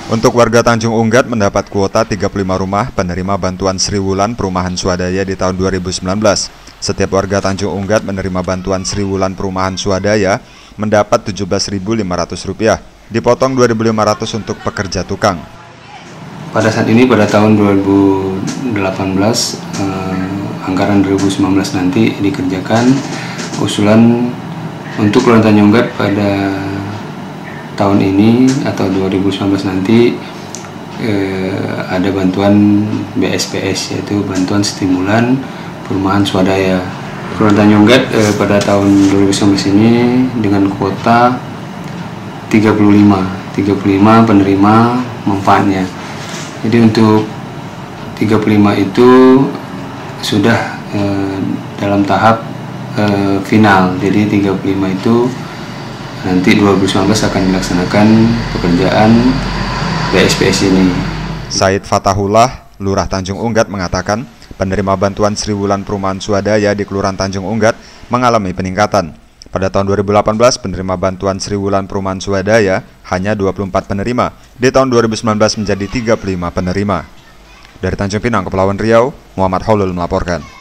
Untuk warga Tanjung Unggat mendapat kuota 35 rumah penerima bantuan Sri Wulan Perumahan Swadaya di tahun 2019. Setiap warga Tanjung Unggat menerima bantuan Sri Wulan Perumahan Swadaya mendapat Rp17.500, dipotong Rp2.500 untuk pekerja tukang. Pada saat ini pada tahun 2018, anggaran 2019 nanti dikerjakan usulan untuk Kelurahan Tanjung Unggat pada tahun ini atau 2019 nanti ada bantuan BSPS, yaitu bantuan stimulan perumahan swadaya. Kelurahan Tanjung Unggat pada tahun 2019 ini dengan kuota 35 penerima manfaatnya. Jadi untuk 35 itu sudah dalam tahap final. Jadi 35 itu nanti 2019 akan dilaksanakan pekerjaan BSPS ini. Said Fatahullah, Lurah Tanjung Unggat mengatakan, penerima bantuan Sri Wulan Perumahan Swadaya di Kelurahan Tanjung Unggat mengalami peningkatan. Pada tahun 2018, penerima bantuan Sri Wulan Perumahan Swadaya hanya 24 penerima. Di tahun 2019 menjadi 35 penerima. Dari Tanjung Pinang, Kepulauan Riau, Muhammad Holul melaporkan.